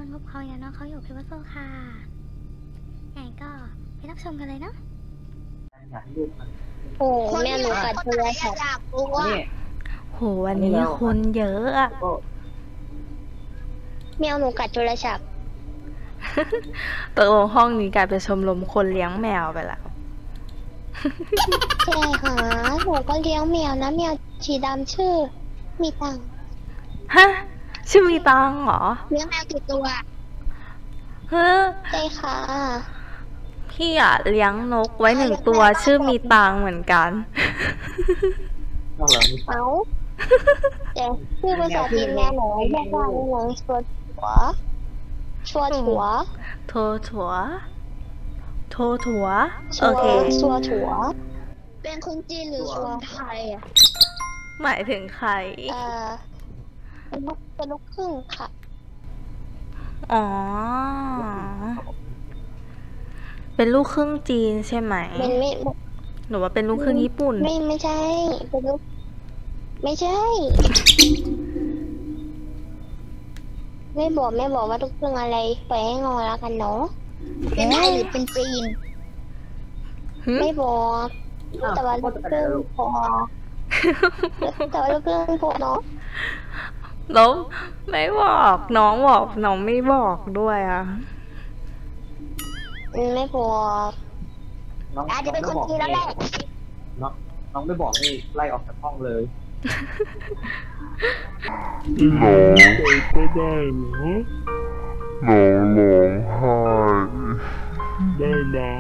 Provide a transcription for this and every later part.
งบเขาอย่างน้องเขาอยู่พิวโซค่ะไงก็ไปรับชมกันเลยเนาะโอ้แม่หนูกัดโทรศัพท์โหวันนี้คนเยอะอะแมวหนูกัดโทรศัพท์ตกลงห้องนี้กลายเป็นชมรมคนเลี้ยงแมวไปแล้วใช่ค่ะหนูก็เลี้ยงแมวนะแมวสีดำชื่อมีตังฮะชื่อมีตังเหรอเลี้ยงแมวกี่ตัวเฮ้ใช่ค่ะพี่อะเลี้ยงนกไว้1 ตัวชื่อมีตังเหมือนกันเอาแต่ชื่อภาษาจีนแมวหนูบอกว่าหนูชัวถัวโทถัวโอเคชัวถัวเป็นคนจีนหรือชัวไทยอ่ะหมายถึงใครเป็นลูกครึ่งค่ะอ๋อเป็นลูกครึ่งจีนใช่ไหมหนูว่าเป็นลูกครึ่งญี่ปุ่นไม่ใช่เป็นลูกไม่ใช่ไม่บอกว่าลูกครึ่งอะไรปล่อยให้งงแล้วกันเนาะเป็นไทยหรือเป็นจีนไม่บอกแต่ว่าลูกครึ่งพอแต่ว่าลูกครึ่งพอเนาะน้องไม่บอกน้องบอกน้องไม่บอกด้วยอ่ะไม่บอกอาจจะเป็นคนจีนแล้วแหละน้องไม่บอกนี่ไล่ออกจากห้องเลยหนูก็ได้เหรอหนูร้องไห้ได้นะ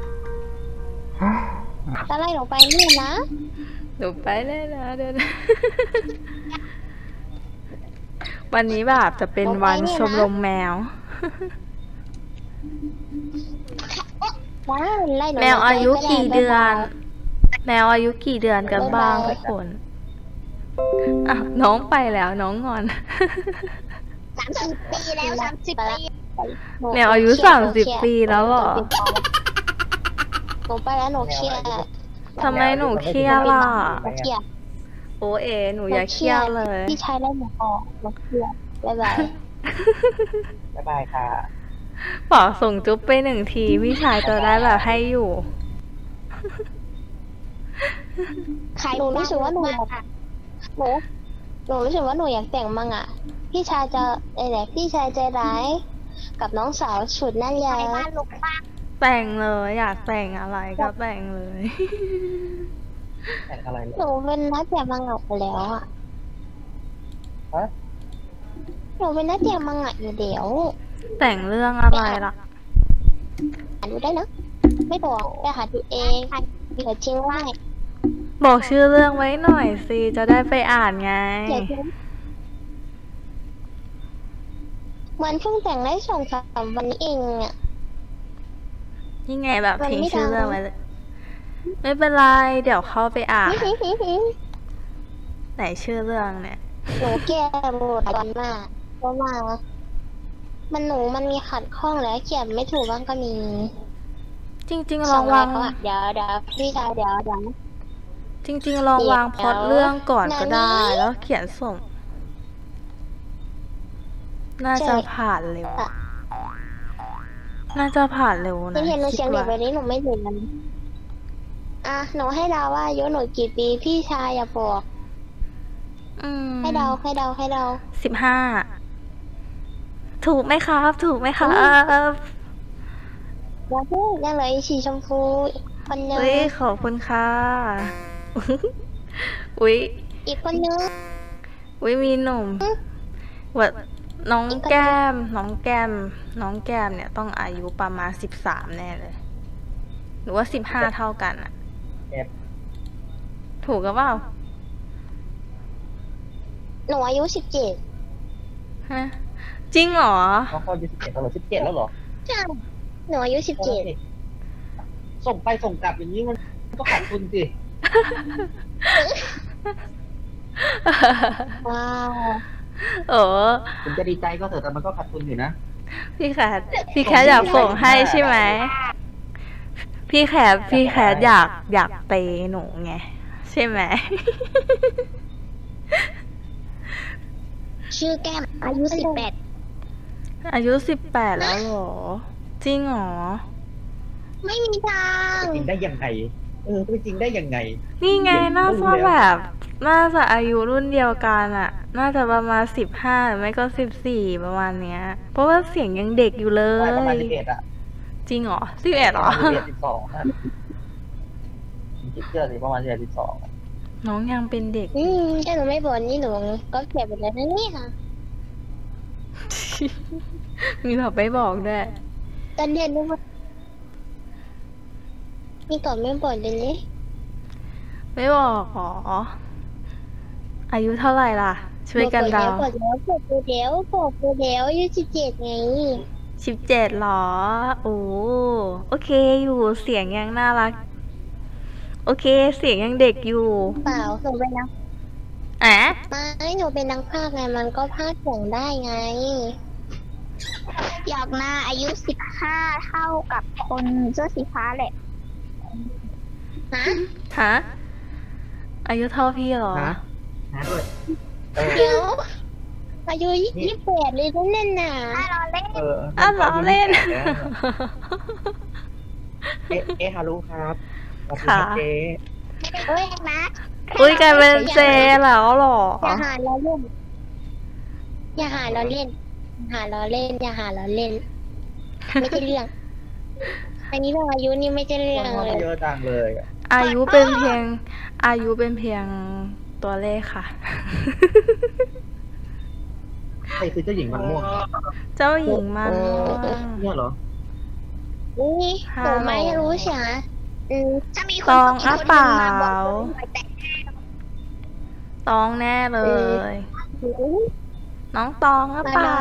จะไล่หนูไปนี่นะหนูไปได้นะเดี๋ยววันนี้แบบจะเป็นวันชมรมแมวแมวอายุกี่เดือนแมวอายุกี่เดือนกันบ้างทุกคนอ่ะน้องไปแล้วน้องงอน 30 ปีแล้ว30 ปีแมวอายุ30 ปีแล้วเหรอหนูไปแล้วหนูเครียดทำไมหนูเครียดล่ะโอเอหนูอย่าเครียดเลยพี่ชายได้หนูออกหนูเครียดบ๊ายบายค่ะบอกส่งจุ๊บไป1 ทีพี่ชายจะได้แบบให้อยู่หนูรู้สึกว่าหนูรู้สึกว่าหนูอยากแต่งมังอ่ะพี่ชายจะพี่ชายใจร้ายกับน้องสาวฉุดนั่นยายแต่งเลยอยากแต่งอะไรก็แต่งเลยแต่งอะไรหนูเป็นนักแต่งมังงะไปแล้วอ่ะหนูเป็นนักแต่งมังงะอยู่เดี๋ยวแต่งเรื่องอะไรล่ะดูได้นะไม่บอกไปหาดูเองเดี๋ยวจริงว่าบอกชื่อเรื่องไว้หน่อยสิจะได้ไปอ่านไงมันเพิ่งแต่งได้2-3 วันนี้เองอ่ะนี่ไงแบบทิ้งชื่อเรื่องไว้เลยไม่เป็นไรเดี๋ยวเข้าไปอ่านไหนชื่อเรื่องเนี่ยหนูแก้บทวันมากเพราะว่ามันมีขัดข้องแล้วเขียนไม่ถูกบ้างก็มีจริงๆลองวางเดี๋ยวพี่ชายเดี๋ยวจริงๆลองวางพล็อตเรื่องก่อนก็ได้แล้วเขียนส่งน่าจะผ่านเร็วนะเห็นหนูเสียงเด็กแบบนี้หนูไม่เห็นมันหนูให้เดาว่าอายุหนูกี่ปีพี่ชายอย่าบอกให้เดา 15ถูกไหมครับยังเลยสีชมพูคนนึงขอบคุณค่ะอุ้ยอีกคนนึงมีหนุ่มว่าน้องแก้มเนี่ยต้องอายุประมาณ13แน่เลยหรือว่า15เท่ากันอ่ะถูกหรือเปล่าหนูอายุ 17ฮะจริงเหรอเขาอายุ17แล้วเหรอใช่หนูอายุ17 ส่งไปส่งกลับอย่างนี้มันก็ขาดทุนสิว้าวผมจะดีใจก็เถอะแต่มันก็ขาดทุนอยู่นะพี่แคทอยากส่งให้ใช่ไหมพี่แคทอยากเปย์หนูไงใช่ไหมชื่อแก้มอายุ18 อายุ18แล้วเหรอ จริงเหรอไม่มีทางจริงได้ยังไงไม่จริงได้ยังไงนี่ไงน่าจะแบบน่าจะอายุรุ่นเดียวกันอะน่าจะประมาณ15หรือไม่ก็14ประมาณเนี้ย เพราะว่าเสียงยังเด็กอยู่เลประมาณย 11อ่ะจริงเหรอ11เหรอ 12นะจิตเชื่อสิประมาณ12 น้องยังเป็นเด็กถ้าหนูไม่บอกนี่หนูก็เก็บไปแล้วนะเนี่ยมีแบบไปบอกด้วยตอนเรียนด้วยนี่ก่อนไม่บอกเลยนี่ไม่บอกหรอ อายุเท่าไหร่ล่ะ ช่วยกันเดาบอกแล้วอายุ17ไง 17หรอ โอ้โอเคอยู่เสียงยังน่ารัก โอเคเสียงยังเด็กอยู่เปล่าหนูเป็นนักอ่ะไม่หนูเป็นนักพากย์ไงมันก็พากย์เสียงได้ไง อยากมาอายุ15เท่ากับคนเสื้อสีฟ้าแหละฮะฮะอายุเท่าพี่เหรอนะด้วยเดี๋ยวอายุ28เลยนั่นน่ะเราเล่นล้อเล่นฮารุครับค่ะเจ๊เอ้ยนะอุ้ยกลายเป็นเจแล้วเหรออย่าหาเราเล่นอย่าหาเราเล่นอย่าหาเราเล่นอย่าหาเราเล่น ไม่ใช่เรื่อง อันนี้เรื่องอายุนี่ไม่ใช่เรื่องเลยเยอะจังเลยอายุเป็นเพียงตัวเลขค่ะใครคือเจ้าหญิงมันม่วงเจ้าหญิงมันม่วงเนี่ยเหรอนี่หนูไม่รู้ใช่ไหมจะมีคนตองอีกอ่ะคนเปนึล่างมาบอกแต่ตองแน่เลย น้องตองอ่ะเปล่า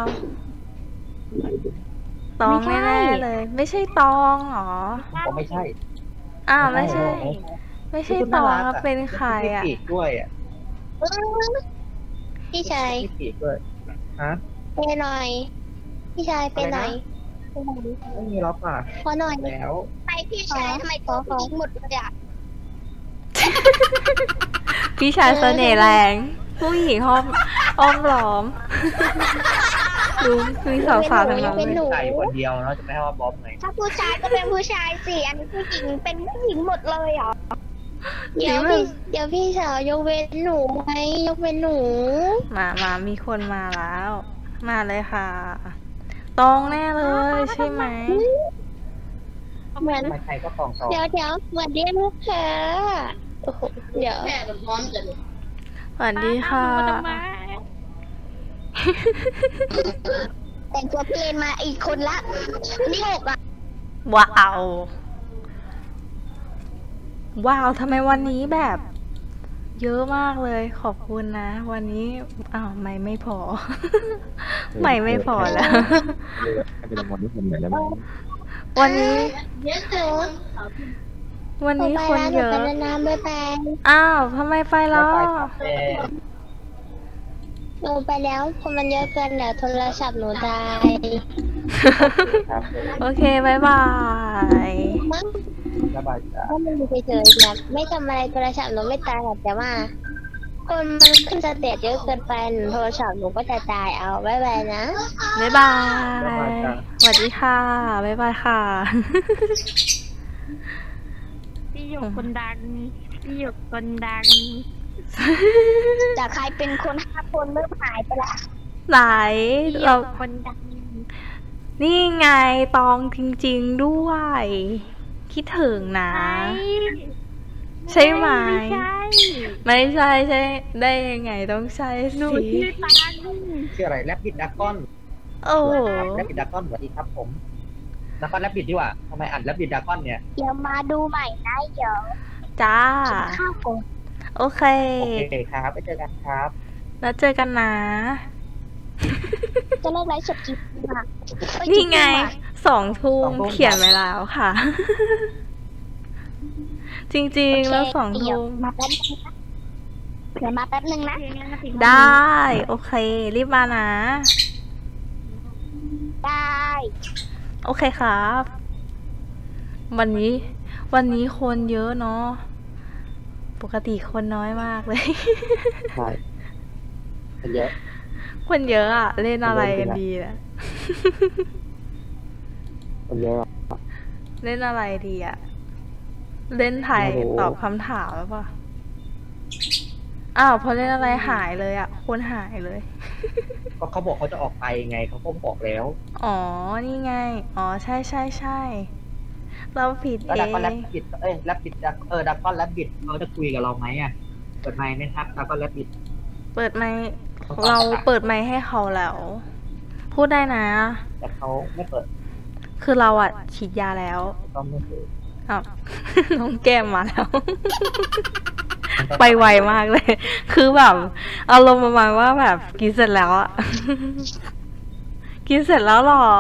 ตองแน่ๆเลย ไม่ใช่ตองเหรอก็ไม่ใช่อ้าวไม่ใช่ ไม่ใช่ตองแล้วเป็นใครอ่ะปีกด้วยอ่ะพี่ชายมีปีกด้วยฮะไปหน่อย พี่ชายไปหน่อยไปหน่อยไม่มีล็อกอ่ะขอหน่อยแล้วไปพี่ชายทำไมตัวผู้หญิงหมดเลยอ่ะพี่ชายเสน่ห์แรง ผู้หญิงอ้อมล้อม ดูมีสาวๆทั้งนั้นเป็นเลหนูยใส่คนเดียวเนาะจะไม่ให้ว่าบ๊อบไงถ้าผู้ชายก็เป็นผู้ชายสิอันนี้ผู้หญิงเป็นผู้หญิงหมดเลยเหรอเดี๋ยวพี่สาวยกเว้นหนูไหมยกเว้นหนูมามีคนมาแล้ว มาเลยค่ะ ตองแน่เลยใช่ไหมเหมือนไม่ใครก็ตองเดี๋ยวเหมือนเรียกลูกค้าโอ้โหเดี๋ยวสวัสดีค่ะแต่งตัวเพลนมาอีกคนละนี่6อ่ะว้าว ว้าวทำไมวันนี้แบบ เยอะมากเลย ขอบคุณนะ วันนี้อ้าวไม่พอ ไม่พอแล้วเป็นวันที่ผมเหนื่อยแล้วมั้งวันนี้เยอะเกินวันนี้คนเยอะหนูไปน้ำไปแปงอ้าวทำไมไปแล้วหนูไปแล้วคนมันเยอะเกินเดี๋ยวโทรศัพท์หนูตายครับโอเคบายบายมั้งระบายจ้าก็มันอยู่เฉยๆแบบไม่ทำอะไรโทรศัพท์หนูไม่ตายหรอกแต่ว่าคนมันขึ้นสเตจเยอะเกินไปโทรศัพท์หนูก็จะตายเอาบ๊ายบายนะบายบาย สวัสดีค่ะบายบายค่ะพี่หยกคนดัง พี่หยกคนดังจากใครเป็นคน5 คนเริ่มหายไปละไหนพี่หยเรากคนดังนี่ไงตองจริงๆด้วย คิดถึงนะ ใช่ไหมไม่ใช่ไม่ใช่ได้ยังไงต้องใช่หนูสิชื่อตังชื่ออะไรแรปปิดดักกอนโอ้โหแรปปิดดักกอนสวัสดีครับผมดักกอนแรปปิดดีกว่าทำไมอ่านแรปปิดดักกอนเนี่ยเดี๋ยวมาดูใหม่นะเดี๋ยวจ้าข้าวก่อนโอเคโอเคครับไปเจอกันครับแล้วเจอกันนะจะเลิกไลฟ์สดกี่โมงอะเอ้ยนี่ไงกี่โมอะ 2 ทุ่มเขียนไว้แล้วค่ะ จริงๆ แล้ว 2 เดี๋ยทุ่วมมาแป๊บนึงนะเดี๋ยวมาแป๊บนึงนะได้ โอเค รีบมานะได้โอเคครับ วันนี้คนเยอะเนาะ ปกติคนน้อยมากเลยใช่เป็นเยอะคนเยอะอะเล่นอะไรกันดีอะคนเยอะเล่นอะไรดีอะเล่นไทยตอบคำถามหรือเปล่าอ้าวพอเล่นอะไรหายเลยอะคนหายเลยก็เขาบอกเขาจะออกไปไงเขาก็บอกแล้วอ๋อ นี่ไง อ๋อ ใช่ใช่ใช่เราผิดแล้วเอดักก้อนแรงบบิดแรบบิดดักก้อนแรบบิดเขาจะคุยกับเราไหมอ่ะเปิดไมค์ไหมครับดักก้อนแรบบิดเปิดไมค์เราเปิดไมค์ให้เขาแล้ว พูดได้นะแต่เขาไม่เปิดคือเราอะฉีดยาแล้วก็ไม่เปิดอ้าว น้องแก้มมาแล้ว ไปไวมากเลย คือแบบอารมณ์ประมาณว่าแบบกินเสร็จแล้วอะ กินเสร็จแล้วเหรอ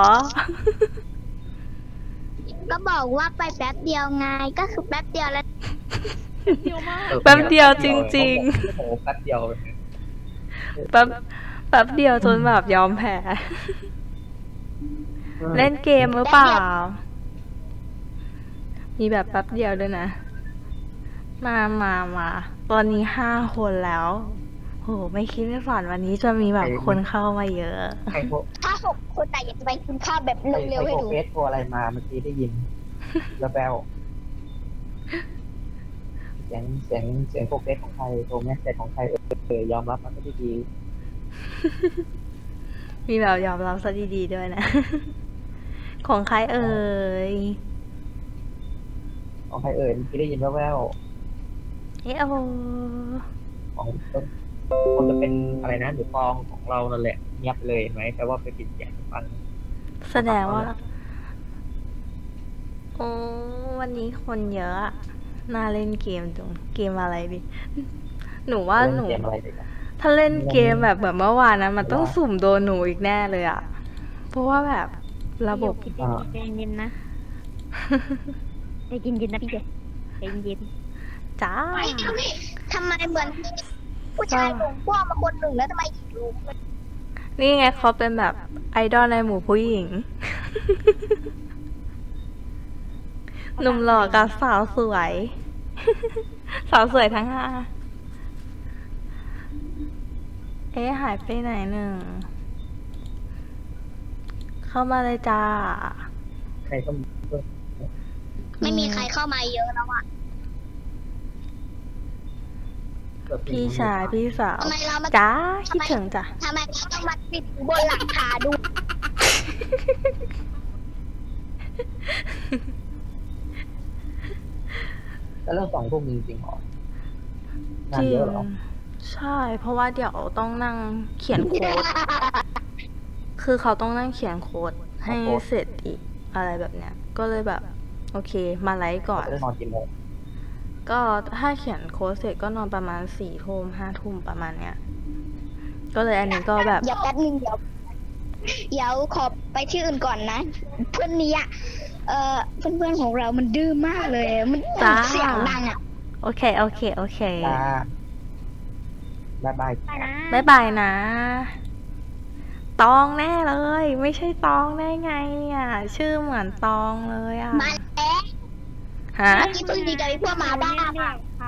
ก็บอกว่าไปแป๊บเดียวไงก็คือแป๊บเดียวแล้วเดียวมากแป๊บเดียวจริงๆโอ้โหแป๊บเดียวแป๊บเดียวจนแบบยอมแพ้ เล่นเกมหรือเปล่า มีแบบแป๊บเดียวด้วยนะ มาตอนนี้5 คนแล้ว โห ไม่คิดไม่ฝันวันนี้จะมีแบบคนเข้ามาเยอะใครโทรถ้า6 คนแต่อยากจะไปกินข้าวแบบใครเร็วๆให้โทรดูเฟซโทรอะไรมาเมื่อกี้ได้ยินแล้วแบลเสียงโทรเฟซของใครโทรแมสเซจของใครยอมรับมันไม่ได้ดีมีแบบยอมรับซะดีๆด้วยนะ ของใครเอ่ยของใครเมื่อกี้ได้ยินแว่วเอะโอๆของคนจะเป็นอะไรนะหรือฟองของเรานั่นแหละเงียบเลยเห็นไหมแปลว่าไปปิดเสียงฟังแสดงว่า โอ้วันนี้คนเยอะอะน่าเล่นเกมจังเกมอะไรดิ หนูว่าหนูเกมอะไรดีกันถ้าเล่นเกมแบบเมื่อวานนะมันต้องสุ่มโดนหนูอีกแน่เลยอะเพราะว่าแบบระบบคิดดีๆใจเย็นๆนะใจเย็นๆนะพี่เจใจเย็นจ้าทำไมเหมือนผู้ชายหลงพ่วงมาคนหนึ่งแล้วทำไมอีกลุงนี่ไงเขาเป็นแบบไอดอลในหมู่ผู้หญิง หนุ่มหล่อกับสาวสวย สาวสวยทั้ง5เอ๊ะหายไปไหนหนึ่ง เข้ามาเลยจ้าใครก็ไม่มีใครเข้ามาเยอะแล้วอ่ะพี่ชายพี่สาวทำไมเรามาจ้าคิดถึงจ้ะทำไมเราต้องมาติดบนหลังคาดูจะเริ่ม2 ทุ่มจริงๆหรอจงานริเยงอะเหรอใช่ เพราะว่าเดี๋ยวต้องนั่งเขียนโค้ด คือเขาต้องนั่งเขียนโค้ดให้เสร็จอีกอะไรแบบเนี้ย ก็เลยแบบ โอเค มาไลฟ์ก่อนจะได้นอนกี่โมงก็ถ้าเขียนโค้ดเสร็จก็นอนประมาณ4 ทุ่ม5 ทุ่มประมาณเนี้ย ก็เลยอันนี้ก็แบบอย่าแป๊บนึงเดี๋ยวขอไปที่อื่นก่อนนะ เพื่อนนี้อ่ะเพื่อนๆของเรามันดื้อมากเลย มันจ้าเสียงดังอ่ะโอเคจ้าบ๊ายบายๆไปนะบ๊ายบายนะ ตองแน่เลย ไม่ใช่ตองได้ไงเนี่ย ชื่อเหมือนตองเลยอ่ะมาแล้วฮะเมื่อกี้เพิ่งดีกับพวกหมาบ้ามาเขา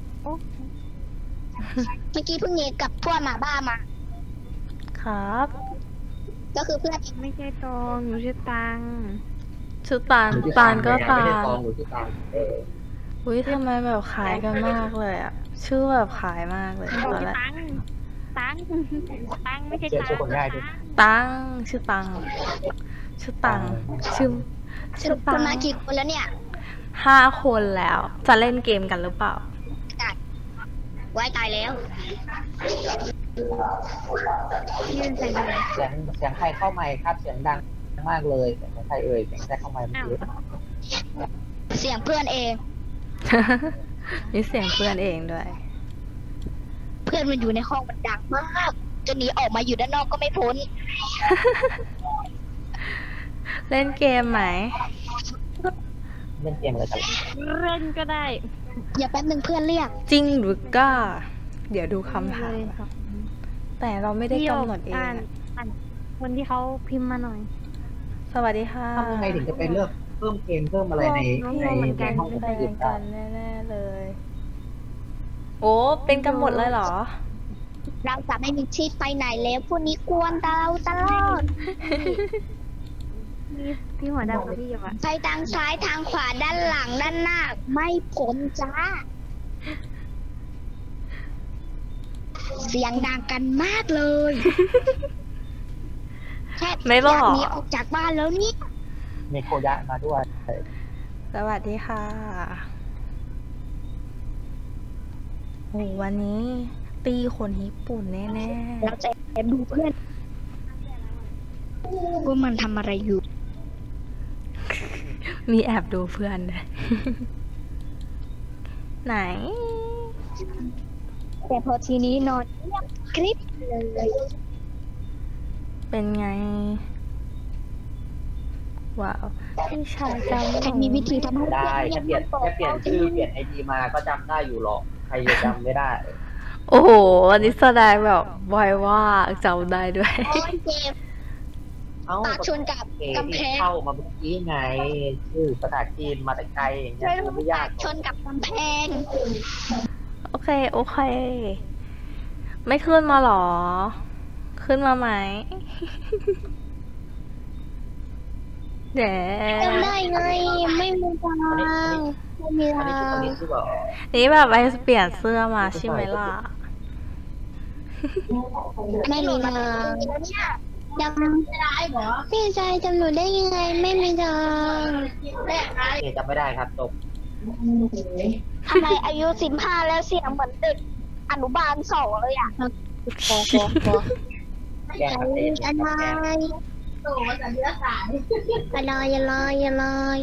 เมื่อกี้เพิ่งเนกับพวกหมาบ้ามาครับก็คือเพื่อนไม่ใช่ตองหนูชื่อตังชื่อตาลตาลก็ตาไม่ได้ลตองหรือที่ตางอุ้ยทำไมแบบขายกันมากเลยอ่ะ ชื่อแบบขายมากเลยบอกตอนชื่อแรกตังไม่ใช่เชื่อตังชื่อคนง่ายด้วยตังชื่อตังชื่อตังชื่อสรุปคุณมากี่คนแล้วเนี่ย 5 คนแล้ว จะเล่นเกมกันหรือเปล่าไว้ตายแล้วยืนใส่เลยเสียงใครเข้าไมค์ครับเสียงดังมากเลยเสียงของใครเสียงแทรกเข้าไมค์เมื่อกี้เสียงเพื่อนเองมีเสียงเพื่อนเองด้วยเพื่อนมันอยู่ในห้องมันดังมากจนหนีออกมาอยู่ด้านนอกก็ไม่พ้นเล่นเกมไหมเล่นเกมอะไรกันเล่นก็ได้อย่าแป๊บนึงเพื่อนเรียกจริงหรือก้า เดี๋ยวดูคำถามเลยครับแต่เราไม่ได้กำหนดเองอ่านอะอ่านคนที่เขาพิมพ์มาหน่อยสวัสดีค่ะทำยังไงถึงจะไปเลือกเพิ่มเกมเพิ่มอะไรในพี่ห้องเป็นอื่นกัได้นแน่ๆเลย โอ้เป็นกันหมดเลยเหรอเราจะไม่มีที่ไปไหนแล้วพวกนี้กวนเราตลอดพี่หัวดำกับพี่หยกอะไปทางซ้ายทางขวาด้านหลังด้านหน้าไม่พ้นจ้า เสียงดังกันมากเลยแค่ไม่บอกอยากหนีออกจากบ้านแล้วนี่มีโคยะมาด้วยสวัสดีค่ะโอ้วันนี้ตีคนญี่ปุ่นแน่เราจะแอบดูเพื่อนว่ามันทำอะไรอยู่ๆ มีแอบดูเพื่อนด้วย ไหนแต่พอทีนี้นอนเงียบกริบเลยเป็นไง ว้าวพี่ชายจำใครมีวิธีทำให้ได้เพื่อนแค่เปลี่ยนชื่อเปลี่ยนไอดีมาก็จำได้อยู่หรอกใครจะจำไม่ได้โอ้โหอันนี้แสดงแบบไวว่าจำได้ด้วยโอ้ยเจ็บเอ้าปากชนกับเอกำแพที่งเข้ามาเมื่อกี้ไงชื่อภาษาจีนมาแต่ไกลอย่างเงี้ยไม่มันรู้ไม่ยาปาก กหรชอกนกับกำแพงโอเค โอเค ไม่ขึ้นมาหรอ ขึ้นมาไหม เดี๋ยวจำได้ไงไม่มีทางไม่มีอันทานี้งคือคนนี้คือเปล่านี่แบบไปเปลี่ยนเสื้อมาใช่ไหมล่ะไม่มีทางจำพี่ชายจำหนูได้ยังไงไม่มีทางเอจำไม่ได้ครับจบทำไมอายุ15แล้วเสียงเหมือนเด็กอนุบาล2เลยอ่ะแกล้งกับเออะไรแกล้งอะไร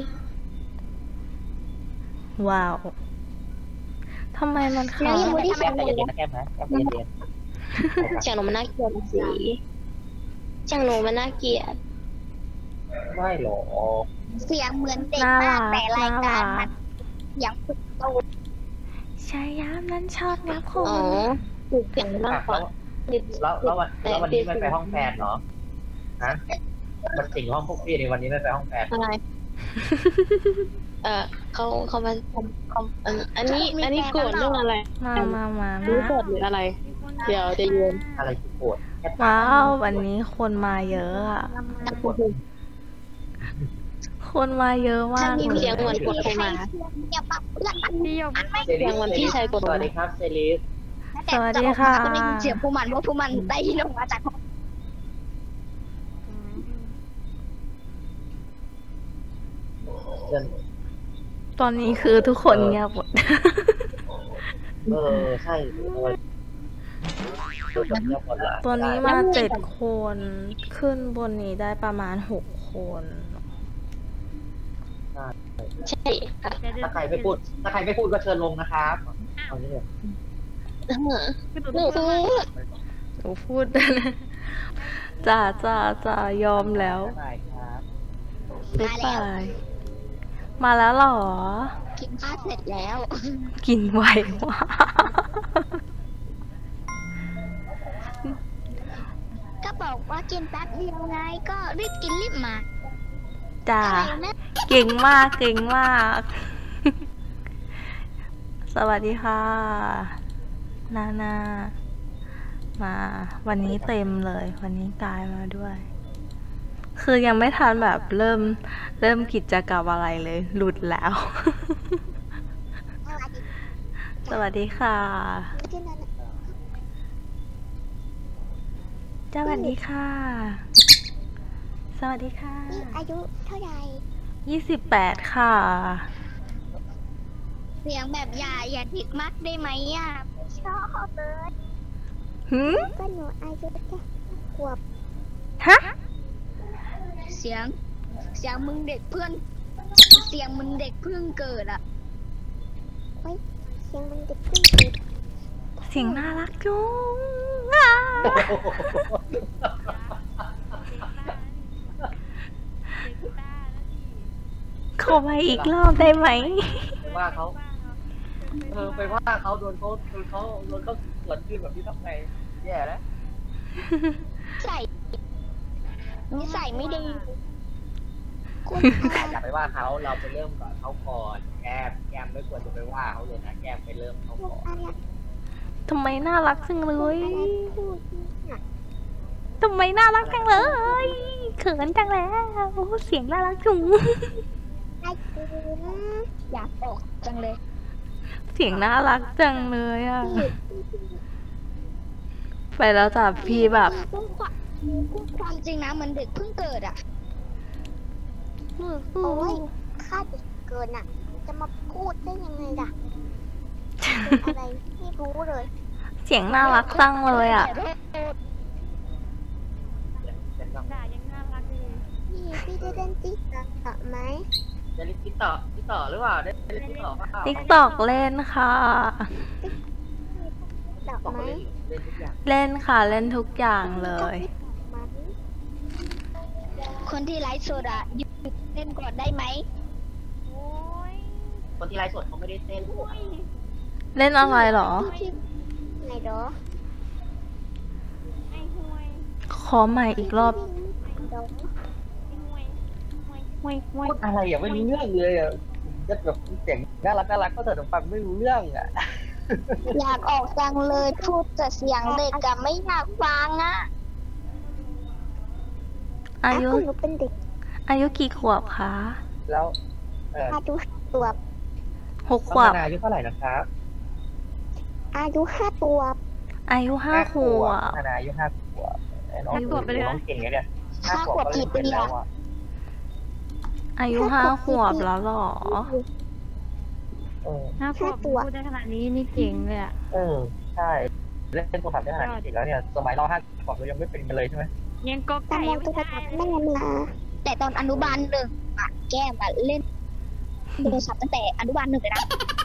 ว้าว ทำไมมันแล้ขาวยังไม่ได้แกล้งใจเย็นๆนะแกล้งนะแกล้งใจเย็นเสียงหนูมันน่าเกลียดสิเสียงหนูมันน่าเกลียดๆไม่หรอกเสียงเหมือนเด็กน่ามากรักแต่รายน่าการรัมักนเสียงฝึกโตชายามนั้นชอบงับคอ๋อน ฝึกเสียงมากกว่าแล้ววันนี้ไม่ไปห้องแฟนเหรอฮะมันสิงห้องพวกพี่ในวันนี้ไม่ไปห้องแฟนอะไร เขามาอันนี้โกรธเรื่องอะไรมารู้โกรธหรืออะไร เดี๋ยวจะยืนอะไรคือโกรธแค่ว้าว วันนี้คนมาเยอะอะคนมาเยอะมากมีเลเสียงเหมือนยกดโทรมาอย่าปรับเพื่อนมันพี่หยกเซรีเสียงเหมือนพี่ชายกดสวัสดีครับเซรีสสวัสดีค่ะแต่ได้ยินเสียงผู้มันว่าผู้มันได้ลงมาจากห้องเชิญตอนนี้คือทุกคนเงียบหมดใช่ดูแบบเงียบหมดละตัวนี้มา7 คน ขึ้นบนนี้ได้ประมาณ6 คนใช่ถ้าใครไม่พูดก็เชิญลงนะครับเอานี้เลยหนูพูดหนูพูด จ้ายอมแล้วได้ครับบ๊ายบายมาแล้วเหรอกินข้าวเสร็จแล้วกินไวมากก็บอกว่ากินแป๊บเดียวไงก็รีบกินรีบมาจ้าอะไรนะเก่งมากเก่งมาก สวัสดีค่ะ นามา วันนี้เต็มเลย วันนี้กายมาด้วย คือยังไม่ทันแบบเริ่มกิจกรรมอะไรเลย หลุดแล้ว สวัสดีค่ะ สวัสดีค่ะ สวัสดีค่ะอายุเท่าไหร่ 28 ค่ะเสียงแบบอย่าดิกมากได้ไหมอ่ะชอบเลยหืมก็หนูอายุแค่ขวบฮะเสียงมึงเด็กเพื่อนเสียงมึงเด็กเพิ่งเกิดอ่ะเฮ้ยเสียงมึงเด็กเพิ่งเกิดเสียงน่ารักจุงอ่ะขอมาอีกรอบได้ไหมไปว่าเขาไปว่าเขาโดนเขาสวนคืนแบบนี้ทำไงแย่แล้วใส่นิสัยไม่ดีคุณอย่าไปว่าเขาเราไปเริ่มก่อนเขาก่อนแก้มไม่ควรจะไปว่าเขาเลยนะแก้มไปเริ่มเขาก่อนตทำไมน่ารักจังเลยอะไรพูดเนี่ยทำไมน่ารักจังเลยเขินจังแล้วเสียงน่ารักจุงไอ้กูอยากออกจังเลยเสียงน่ารักจังเลยอ่ะ ไปแล้วจ้ะพี่แบบพูดความจริงนะเหมันเด็กเพิ่งเกิดอ่ะโอ้ยค่าเด็กเกินอ่ะ จะมาพูดได้ยังไงล่ะเป็นอะไรไม่รู้เลยเสียงน่ารักจังเลยอ่ะด่ายังน่ารักเลยพี่ได้เล่นติ๊กต็อกไหมจะเล่นติ๊กต่อหรือเปล่าได้เล่นติ๊กต่อเปล่าติ๊กตอกเล่นค่ะดอกบอกไหมเล่นทุกอย่างเล่นค่ะเล่นทุกอย่างเลยคนที่ไลฟ์สดอ่ะหยุดเล่นก่อนได้ไหมโอ้ยคนที่ไลฟ์สดเขาไม่ได้เต้นเล่นอะไรเหรอไหนดอไอ้ห่วยขอใหม่อีกรอบไอ้ห่วยห่วยห่วยพูดอะไรอ่ะไม่รู้เรื่องเลยอ่ะจะแบบเสียงน่ารักก็แต่ฟังไม่รู้เรื่องอ่ะอยากออกจังเลยพูดแต่เสียงเด็กอะไม่อยากฟังอ่ะอายุหนูเป็นเด็กอายุกี่ขวบคะแล้วอายุตัว 6 ขน้องวบนาอายุเท่าไหร่นะครับอายุ5 ตัวอายุ5 ขวบนานาอายุ5 ขวบน้องเก่งไงเนี่ย5 ขวบก็เล่นเป็นแล้วอ่ะอายุ5 ขวบแล้วเหรอน่าขวบพูดได้ขนาดนี้นี่เจ๋งเลยอ่ะใช่เล่นโทรศัพท์ได้ขนาดนี้แล้วเนี่ยสมัยเรา5 ขวบเรายังไม่เป็นกันเลยใช่ไหมยังก็ตาไก่มองตัวไม่กระได้ตับแม่มาแต่ตอนอนุบาล1อะแก้มอะเล่นโทรศัพท์ตั้งแต่อนุบาล1เลยนะ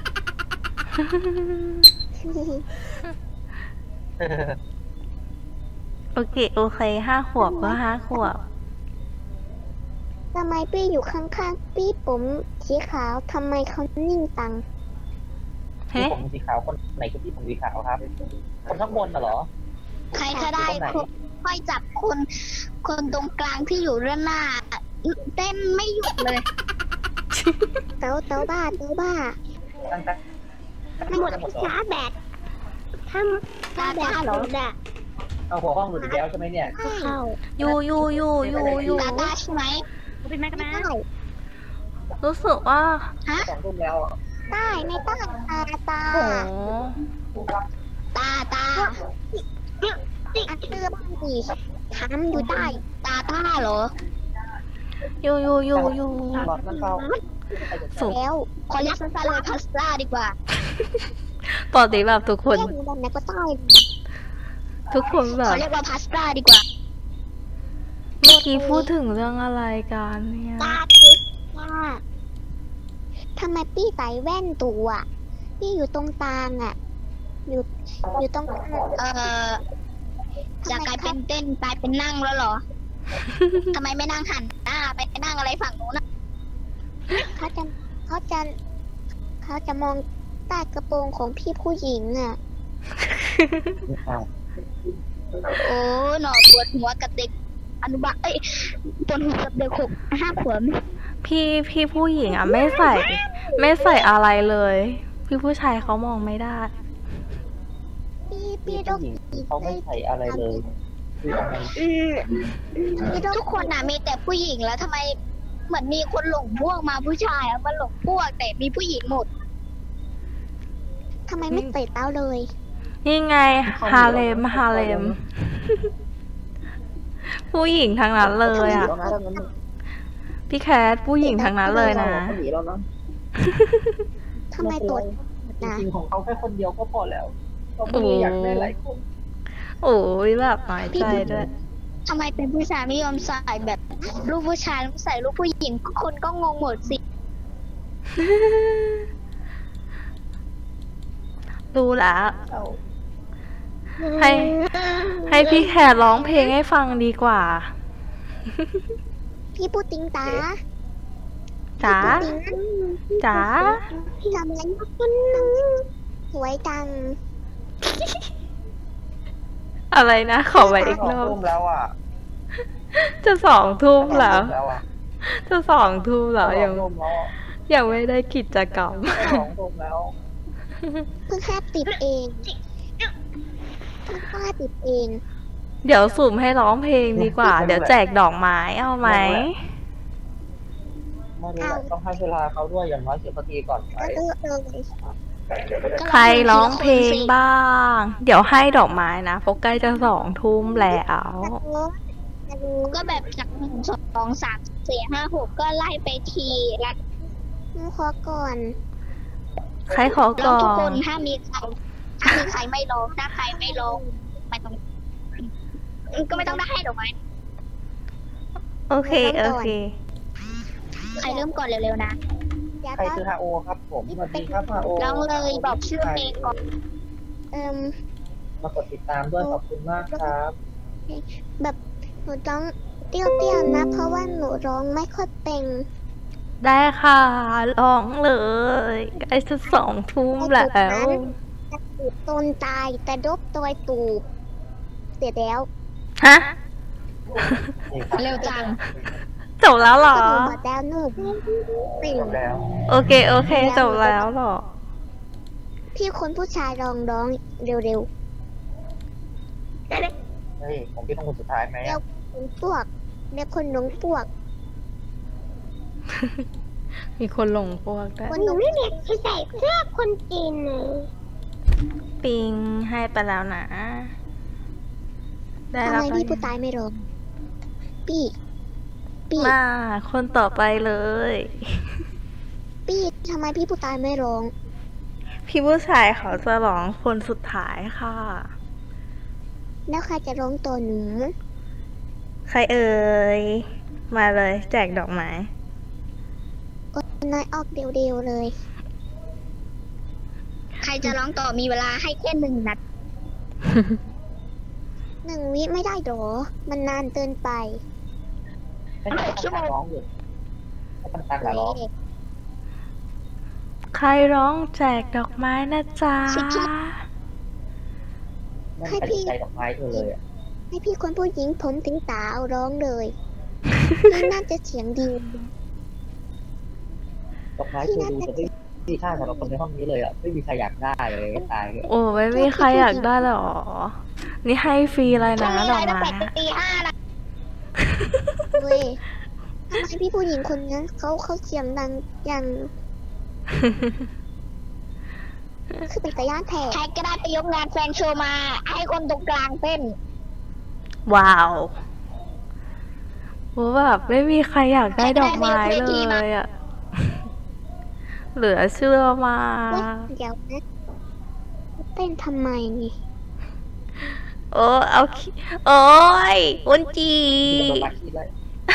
โอเค5 ขวบก็5 ขวบทำไมพี่อยู่ข้างๆพี่ผมสีขาวทำไมเขานิ่งตังเฮ้ผมสีขาวคนไหนคือพี่ผมสีขาวครับคนข้างบนน่ะเหรอใครก็ได้ค่อยจับคนตรงกลางที่อยู่ด้านหน้า เต้นไม่หยุดเลย เต้าบ้าตั้งแต่หมดช้าแบตทำช้าแบตหรอด่ะเอาหัวห้องหลุดอีกแล้วใช่ไหมเนี่ยเข้าอยู่ตาตาใช่ไหมเป็นแม่กันไม่นะได้รู้สึกว่า 2 ทุ่มแล้วได้ไม่ต้องตาโอ้ตาอันเตื้อบ้างดิทำอยู่ใต้ตาเหรออยู่บอกนั่นเขาสุกแล้วขอเรียกสั้นๆเลยพาสต้าดีกว่าปกติแบบทุกคนเรียกแบบไหนก็ได้ทุกคนแบขบอเรียกว่าพาสต้าดีกว่าเมื่อกี้พูดถึงเรื่องอะไรกันเนี่ยตาคิดว่าทำไมพี่ใส่แว่นตัวพี่อยู่ตรงกลางอ่ะ อยู่ตรงจะกลายเป็นเต้นกลายเป็นนั่งแล้วเหรอ ทำไมไม่นั่งหันหน้าไปนั่งอะไรฝั่งนู้นนะเขาจะมองใต้กระโปรงของพี่ผู้หญิงอ่ะ โอ้หนอปวดหัวกับเด็กอนุบาลปวดหัวกับเด็ก5 ขวบพี่ผู้หญิงอ่ะไม่ใส่อะไรเลย พี่ผู้ชายเขามองไม่ได้พี่ต้องเขาไม่ใส่อะไรเลยคืออะไรพี่ทุกคนน่ะมีแต่ผู้หญิงแล้วทำไมเหมือนมีคนหลงพวกมาผู้ชายมาหลงพวกแต่มีผู้หญิงหมดทำไมไม่เตะเต้าเลยนี่ไงฮาเลม ผู้หญิงทั้งนั้นเลยอ่ะ พี่แคทผู้หญิงทั้งนั้นเลยนะเขาหนีแล้วนะทำไมตดจริงๆของเขาแค่คนเดียวก็พอแล้วเขาไม่ได้อยากได้หลายคนโอ้ยแบบน้อยใจด้วยทำไมเป็นผู้ชายไม่ยอมใส่แบบรูปผู้ชายแล้วใส่รูปผู้หญิงคนก็งงหมดสิดูแล้ว ให้พี่แคทร้องเพลงให้ฟังดีกว่าพี่ปูติงตาจ๋า จ๋าพี่ทำอะไรคนนึงสวยจังอะไรนะขอไว้อีกรอบทุ่มแล้วอ่ะจะ2 ทุ่มแล้วอ่ะจะ2 ทุ่มแล้วยังไม่ได้กิจกรรม 2 ทุ่มแล้วเพิ่งแค่ติดเองติดเองเดี๋ยวสุ่มให้ร้องเพลงดีกว่า เดี๋ยวแจกดอกไม้เอาไหมไม่รู้แหละต้องให้เวลาเขาด้วยอย่างน้อย10 นาทีก่อนไปใครร้องเพลงบ้าง เดี๋ยวให้ดอกไม้นะเพราะใกล้จะ2 ทุ่มแล้วก็แบบจาก1 2 3 4 5 6ก็ไล่ไปทีละขอก่อนใครขอร้องก่อทุกคนนถ้ามีใครไม่ร้องถ้าใครไม่ร้องไม่ต้องก็ไม่ต้องได้ให้ดอกไม้โอเค โอเคใครเริ่มก่อนเร็วๆนะใครคือฮาโอครับผมสวัสดีครับฮาโอร้องเลยบอกชื่อเพลงก่อนมากดติดตามด้วยขอบคุณมากครับแบบหนูร้องเตี้ยวๆนะ เพราะว่าหนูร้องไม่ค่อยเป็นได้ค่ะร้องเลยใกล้จะ2 ทุ่มแล้วตนตายแต่ดบตัวตูบเสร็จแล้วฮะเร็วจังจบแล้วเหรอหนูบอกแล้วหนูปิ่งจบแล้วโอเค โอเค จบแล้วเหรอพี่คนผู้ชายร้องเร็วเฮ้ยผมพี่ต้องคนสุดท้ายไหมๆแล้วคนพวกแล้วคนน้องพวกมีคนหลงพวกด้วยคนหนูไม่เนี่ยที่ใส่เสื้อคนจีนเลยปิงให้ไปแล้วนะ ได้ทำแล้วไมไปพี่ผู้ตายไม่ร้องปี้มาคนต่อไปเลยปี้ทำไมพี่ผู้ตายไม่ร้องพี่ผู้ชายเขาจะร้องคนสุดท้ายค่ะแล้วใครจะร้องตัวหนูใครเอ่ย มาเลยแจกดอกไม้ก็น้อยออกเดียวๆเลย ใครจะร้องต่อมีเวลาให้แค่1 นาที 1 วิไม่ได้หรอ มันนานเกินไปไม่ใช่ต้องการร้องอยู่ให้ต้องการร้องใครร้องแจกดอกไม้นะจ๊ะไม่ใส่ใจดอกไม้เธอเลยอ่ะให้พี่คนผู้หญิงผมถึงสาวร้องเลย พี่น่าจะเสียงดีดอกไม้เธอดูจะไม่มีค่าสำหรับคนในห้องนี้เลยอ่ะไม่มีใครอยากได้เลยตายเลยโอ้ไม่มีใครอยากได้หรอ นี่ให้ฟรีเลยนะดอกไม้อะตี 5 นะเว้ยทำไมพี่ผู้หญิงคนนั้นเขาเสียงดังอย่าง คือเป็นตะย่านแท้ใครก็ได้ไปยกงานแฟนโชว์มา ให้คนตรงกลางเต้นว้าวโอ้แบบไม่มีใครอยากได้ดอกไม้เลยอะ เหลือเชื่อมากเดี๋ยวนะเต้นทำไมนี่โอ้เอาขี้โอ้ยอุนจีโดนมาคิดเลย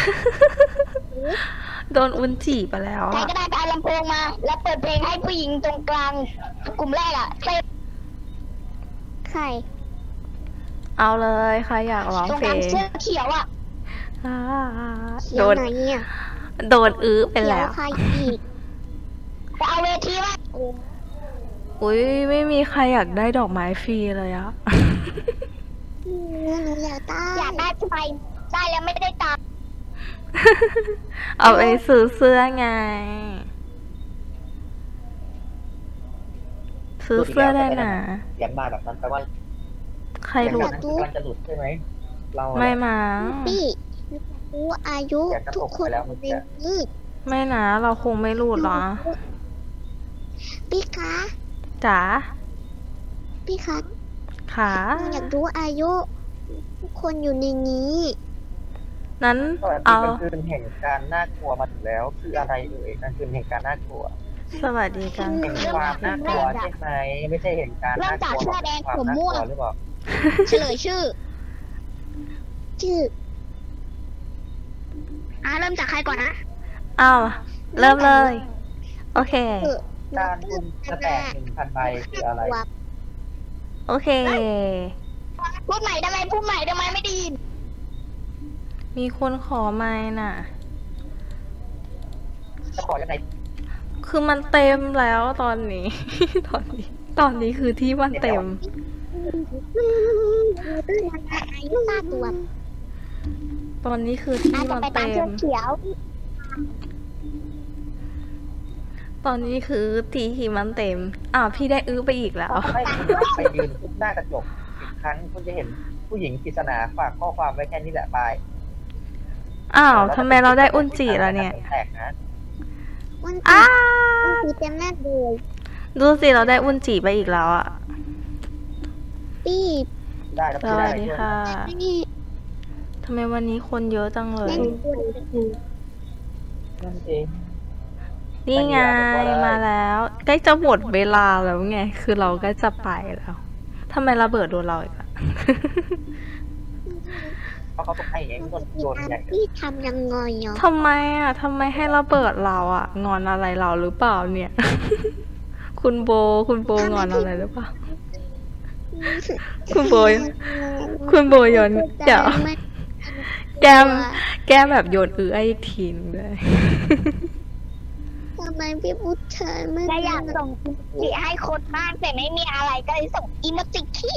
โดนอุนจีไปแล้วใครอะก็ได้ไปเอาลำโพงมา แล้วเปิดเพลงให้ผู้หญิงตรงกลาง กลุ่มแรกอะเต้นใครเอาเลยใครอยากร้องตรงเพกลลางงเสื้อเขียวอะอ่าเขีโดยวน ไหนเนี่ยโดนอื้อไปเขียแล้ว วใครอีกไปเอาเวทีมาอุ้ยไม่มีใครอยากได้ดอกไม้ฟรีเลยอะหนูอยากได้ใช่ไหมได้แล้วไม่ได้ตังค์เอาไปซื้อเสื้อไง ซื้อเสื้อได้นะเสียงมาแบบนั้นแปลว่าใครหลุดกำลังจะหลุดใช่ไหมเราไม่มั้งพี่รู้อายุทุกคนในนี้ไม่นะ เราคงไม่หลุดหรอพี่คะจ๋าพี่คะขาหนูอยากรู้อายุทุกคนอยู่ในนี้นั้นสวัสดีเอากลางคืนแห่งการน่ากลัวมาถึงแล้ว คืออะไรเอ่ยกลางคืนแห่งการน่ากลัวสวัสดีกันแห่งความน่ากลัวใช่ไหมไม่ใช่เห็นการน่ากลัวหรอกความน่ากลัวหรือเปล่าเฉลยชื่อเริ่มจากใครก่อนนะเอาเริ่มเลย โอเคการคุณจะแตก 1,000 ใบคืออะไรโอเคพูดใหม่ได้ไหมพูดใหม่ได้ไหมไม่ได้ยินมีคนขอไม้น่ะจะขอยังไงคือมันเต็มแล้วตอนนี้ ตอนนี้คือที่มันเต็มอายุตาตัวตอนนี้คือที่อาจจะมันไปตามเต็เสื้อมเขียวตอนนี้คือที่มันเต็ม อ้าวพี่ได้อื้อไปอีกแล้วให้คุณไปยืนทุบหน้ากระจก 10 ครั้งคุณจะเห็นผู้หญิงปริศนาฝากข้อความไว้แค่นี้แหละปายอ้าวทำไมเราได้อุนจิแล้วเนี่ยแตกนะวันอ้าที่เต็มหน้าเลยดูสิเราได้อุนจิไปอีกแล้วอะพี่ได้แล้วสพี่ได้วัสอะไรดีด้วยค่ะนี่ทำไมวันนี้คนเยอะจังเลยเล่นคุณนั่นเองนี่ไงมาแล้ว ใกล้จะหมดเวลาแล้วไง คือเราก็จะไปแล้วทำไมระเบิดโดนเราอีกอะเพราะเขาต้องให้เองคนโดนใหญ่พี่ทำยังไงอ่ะทำไมอะทำไมให้ระเบิดเราอะงอนอะไรเราหรือเปล่าเนี่ย คุณโบงอนอะไรหรือเปล่า คุณโบโยนเดี๋ยวแกแบบโยนไอ้ทีนเลยทำไมพี่ผู้ชายไม่แต่อยากส่งสีให้คนมากแต่ไม่มีอะไรก็เลยส่งอีโมจิขี้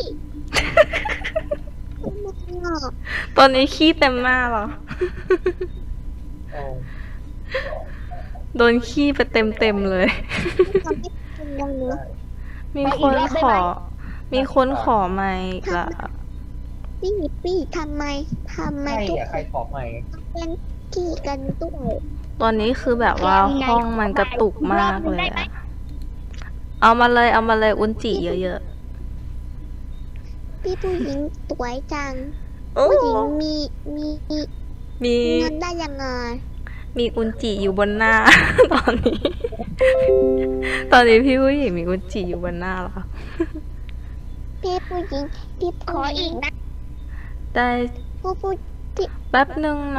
ตอนนี้ขี้เต็มหน้าเหรอโอ้โดนขี้ไปเต็มเลยทำให้คุณยังเนื้อมีคนขอมาอีกละพี่ทำไมไม่ทุกอะคใครนขอบใหม่เป็นขี้กันด้วยตอนนี้คือแบบว่าห้องมันกระตุกมากเลยอะเอามาเลยอุนจิเยอะพี่ผู้หญิงสวยจังๆโอ้ผู้หญิงมีมีเงินได้ยังไงมีอุนจิอยู่บนหน้า ตอนนี้ ตอนนี้พี่ผู้หญิงมีอุนจิอยู่บนหน้าแล้วพี่ผู้หญิงพี่ขออีกนะได้ผู้แป๊บนึงนะ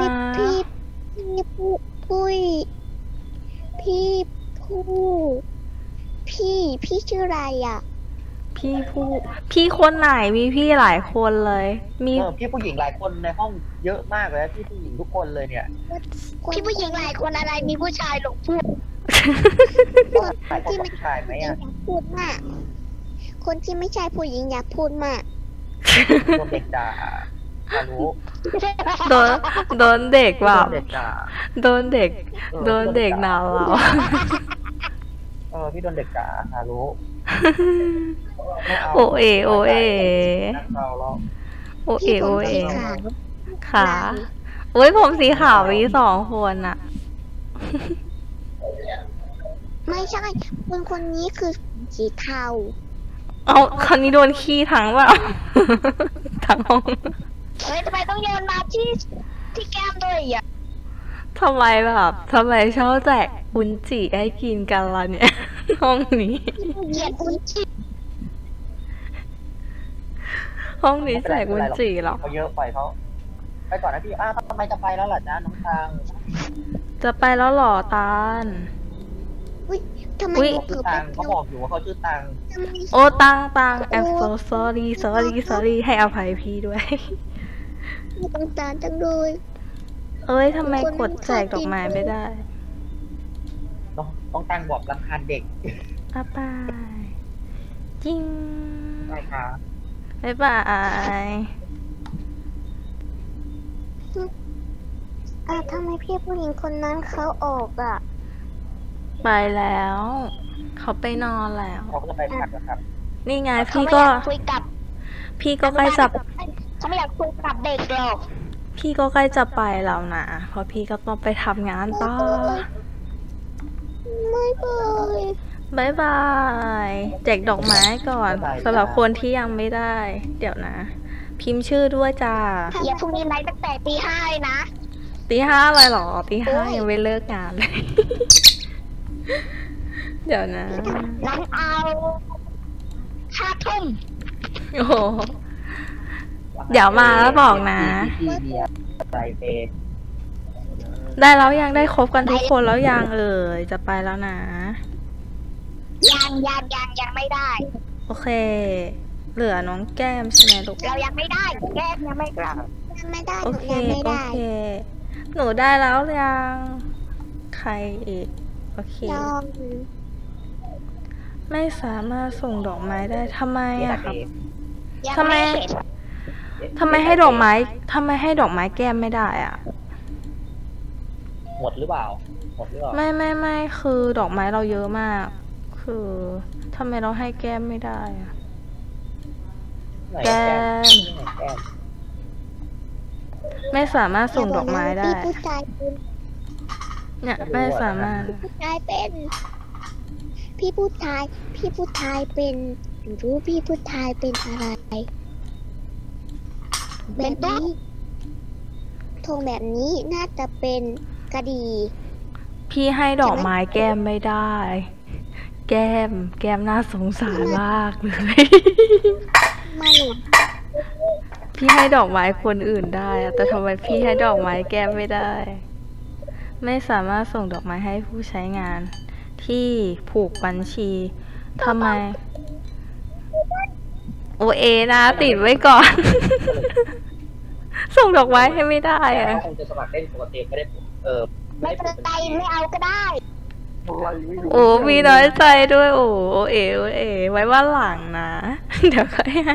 พี่ชื่ออะไรอ่ะพี่คนไหนมีพี่หลายคนเลย มีพี่ผู้หญิงหลายคนในห้องเยอะมากเลยนะพี่ผู้หญิงทุกคนเลยเนี่ยพี่ผู้หญิงหลายคนอะไรมีผู้ชายหลงพูดหลายคนกับผู้ชายไหมอยาอ่ะกพูดมาก คนที่ไม่ใช่ผู้หญิงอยากพูดมากโดนเด็กด่าฮารุโดนเด็กแบโดบนเด็กด่าโดนเด็กหนาวเราพี่โดนเด็กด่าฮารุโอเอนักเราแล้วโอเอพี่โอผมเอสีขาวขาโอ้ยผมสีขาวมี2 คนอะไม่ใช่คนนี้คือสีเทาเอาคนนี้โดนขี้ทั้งแบบ ทั้งห้องเฮ้ยทำไมต้องโยนมาที่แก้มด้วยอ่ะทำไมชอบแจกอุนจิให้กินกันล่ะเนี่ย ห้องนี้เหยียดคุณชิห้องนี้แจกอุนจิเหรอเขาเยอะไปเขาไปก่อนนะพี่ทำไมจะไปแล้วล่ะจ๊ะน้องทางจะไปแล้วเหรอตาลทำไมอุ๊ยหนูเผลชื่ออไปตังเขาบอกอยู่ว่าเขาชื่อตังทำไมโอ้ตัง I'm so sorry ให้อภัยพี่ด้วยไม่ต้องตามจังเลยเอ้ยทำไมกดแจกดอกไม้ไม่ได้ต้องตังบอกรำคาญเด็กบ๊ายบายจริงใช่ค่ะบ๊ายบายทำไมพี่ผู้หญิงคนนั้นเขาออกอ่ะไปแล้ว เขาไปนอนแล้วเขาก็จะไปพักนะครับนี่ไงเขาพี่ไม่อก็ยากคุยกับใกล้จะเขาไม่อยากคุยกับเด็กหรอกพี่ก็ใกล้จะไปแล้วนะเพราะพี่ก็ต้องไปทำงานต่อไม่เลยบายบายแจกดอกไม้ก่อนสำหรับคนที่ยังไม่ได้ เดี๋ยวนะ พิมพ์ชื่อด้วยจ้าอย่าพรุ่งนี้ไลฟ์ตั้งแต่ตี 5เลยนะตี 5เลยเหรอตี 5ยังไม่เลิกงานเลย เดี๋ยวนะนั้นเอา5 ทุ่มโอ้โหเดี๋ยวมาแล้วบอกนะพี่เบียร์ใจเปย์ได้แล้วยังได้ครบกันทุกคนแล้วยังจะไปแล้วนะยังไม่ได้โอเค เหลือน้องแก้มใช่ไหมลูกเรายังไม่ได้แก้มยังไม่กลับยังไม่ได้หโอนูเคยังไม่โอได้เค หนูได้แล้วยัง ใครอีก โอเคยอมไม่สามารถส่งดอกไม้ได้ทำไมอะครับยังทำไมไม่เสร็จทำไมให้ดอกไม้แก้มไม่ได้อะหมดหรือเปล่าหมดหรือเปล่าไม่คือดอกไม้เราเยอะมาก คือทำไมเราให้แก้มไม่ได้อะไไหนแก้แก้มแก้มไม่สามารถส่งดอกไม้ได้พี่ผู้ชายเป็นเนี่ยไม่สามารถผู้ชายเป็น พี่ผู้ชายเป็นหนูรู้พี่ผู้ชายเป็นอะไรแบบนี้ธงแบบนี้น่าจะเป็นกระดี่พี่ให้ดอกไม้แก้มไม่ได้ แก้มน่าสงสารมากเลยมาหนูพี่ให้ดอกไม้คนอื่นได้อะแต่ทำไมพี่ให้ดอกไม้แก้มไม่ได้ ไม่สามารถส่งดอกไม้ให้ผู้ใช้งาน ที่ผูกบัญชีทำไม โอเอนะติดไว้ก่อน ส่งดอกไม้ให้ไม่ได้แต่อะเขาคงจะสมัครเล่นปกติไม่ได้ไม่เป็นไรไม่เอาก็ได้โอ้มีน้อยใจด้วยโอ้โอเอไว้ว่าหลังนะ เดี๋ยวค่อยให้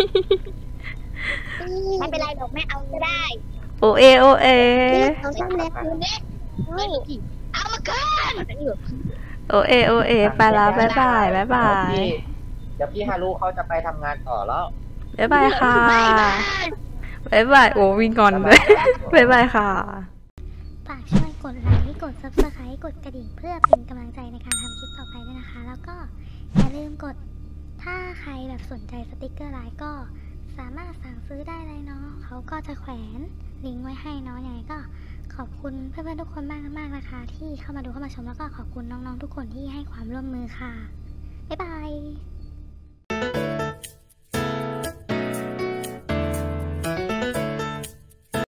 ไม่เป็นไรหรอกไม่เอาก็ได้โอเอเอาซ้ำแล้วคุณเนี่ยเอามาก่อนโอเอไปแล้วบ๊ายบายเดี๋ยวพี่ฮารุเขาจะไปทำงานต่อแล้วบ๊ายบายค่ะบ๊ายบายโอ้วิ่งงอนเลย บ๊ายบายค่ะฝากช่วยกดไลค์ กด Subscribe กดกระดิ่งเพื่อเป็นกำลังใจในการทำคลิปต่อไปด้วยนะคะ แล้วก็อย่าลืมกด ถ้าใครแบบสนใจสติกเกอร์ไลน์ก็สามารถสั่งซื้อได้เลยเนาะเขาก็จะแขวนลิงก์ไว้ให้เนาะยังไงก็ขอบคุณเพื่อนๆทุกคนมากนะคะ ที่เข้ามาดูเข้ามาชมแล้วก็ขอบคุณน้องๆทุกคนที่ให้ความร่วมมือค่ะ บ๊ายบาย